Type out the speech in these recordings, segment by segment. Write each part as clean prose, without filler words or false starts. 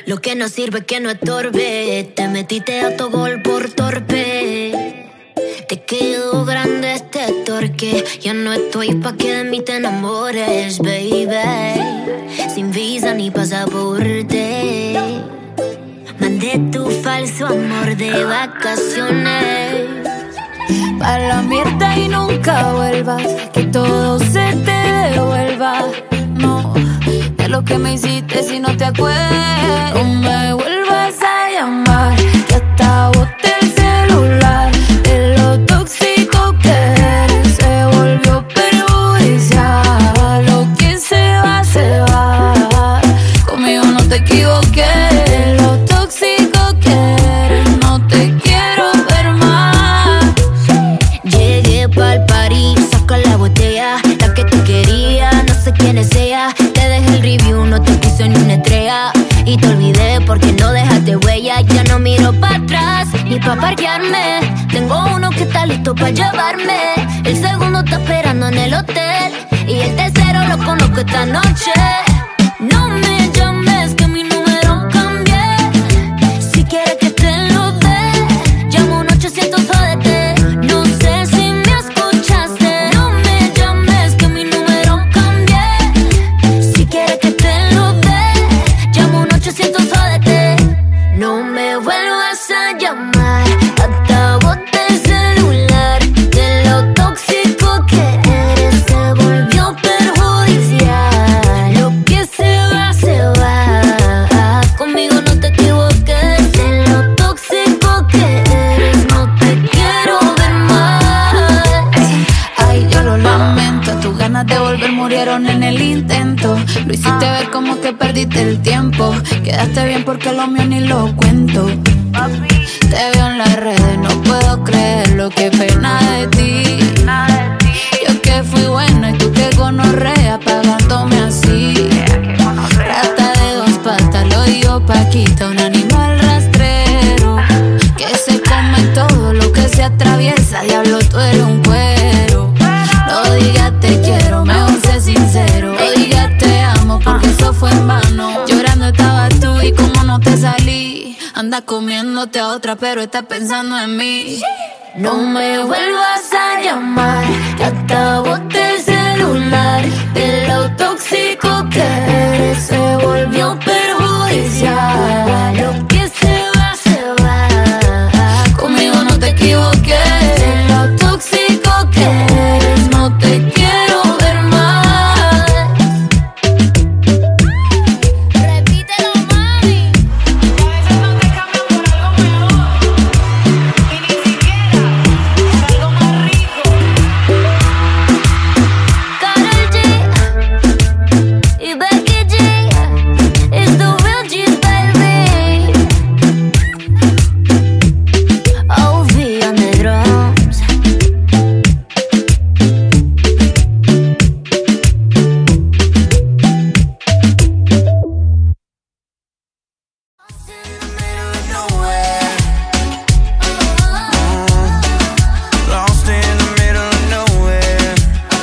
Lo que no sirve que no estorbe. Te metiste a tu gol por torpe. Te quedó grande este torque. Ya no estoy pa' que de mí te enamores, baby. Sin visa ni pasaporte. Mandé tu falso amor de vacaciones. Pa' la mierda y nunca vuelvas. Que todo se te devuelva. No, de lo que me hiciste si no te acuerdas. No me vuelvas a llamar, que hasta boté el celular. De lo tóxico que eres se volvió perjudicial. Lo que se va, se va. Conmigo no te equivoqué. De lo tóxico que eres no te quiero ver más. Llegué pa'l party, saca la botella. La que tú querías, no sé quién es ella. Te dejé el review, no te puse ni una estrella. Y te olvidé porque no dejaste huella. Ya no miro para atrás, ni pa' parquearme. Tengo uno que está listo pa' llevarme. El segundo está esperando en el hotel. Y el tercero lo conozco esta noche. No me llames que mi número cambié. Si quieres que te lo dé, llamo un 800 jódete. No sé si me escuchaste. No me llames que mi número cambié. Si quieres que te lo dé, llamo un 800 jódete. No me vuelvas a llamar, hasta boté el celular. De lo tóxico que eres se volvió perjudicial. Lo que se va, se va. Conmigo no te equivoques. De lo tóxico que eres no te quiero ver más. Ay, yo lo lamento. Tus ganas de volver murieron en el intento. Lo hiciste ver como que perdiste el tiempo. Quedaste bien porque lo mío ni lo cuento. Te veo en las redes, no puedo creerlo. Qué pena de ti. Yo que fui buena y tú que gonorrea pagándome así. Rata de dos patas, lo digo Paquita, un animal rastrero que se come todo lo que se atraviesa. Diablo, tú eres un cuero. No digas te quiero, mejor sé sincero. No digas te amo porque eso fue en vano. Llorando estabas tú y como no te salí. Anda comiéndote a otra pero estás pensando en mí. No me vuelvas a llamar, que hasta boté el celular. De lo tóxico que eres se volvió perjudicial. Lo que se va, se va. Conmigo no te equivoqué. De lo tóxico que eres no te quiero ver más. Repítelo, mami. A veces no te cambian por algo mejor. Y ni siquiera por algo más rico. Karol G y Becky G, it's the real G's, baby. OV on the drums. Lost in the middle of nowhere.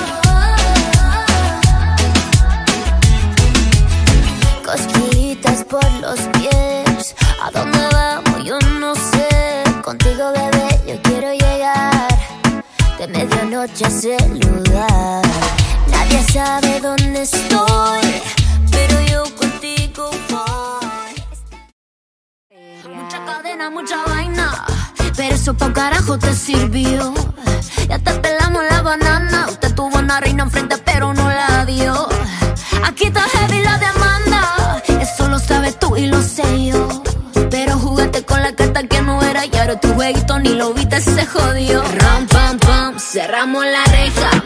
Cosquillitas por los pies. ¿A dónde vamos? Yo no sé. Contigo, bebé, yo quiero llegar de medianoche a saludar. Nadie sabe dónde estoy, pero yo contigo voy. Mucha cadena, mucha vaina, pero eso pa' carajo te sirvió. Ya te pelamos la banana. Usted tuvo una reina enfrente pero no la dio. Aquí está heavy la demanda. Eso lo sabes tú y lo sé yo. Pero jugaste con la carta que no era. Y ahora tu jueguito ni lo viste, se jodió. Ram, pam, pam, cerramos la reja.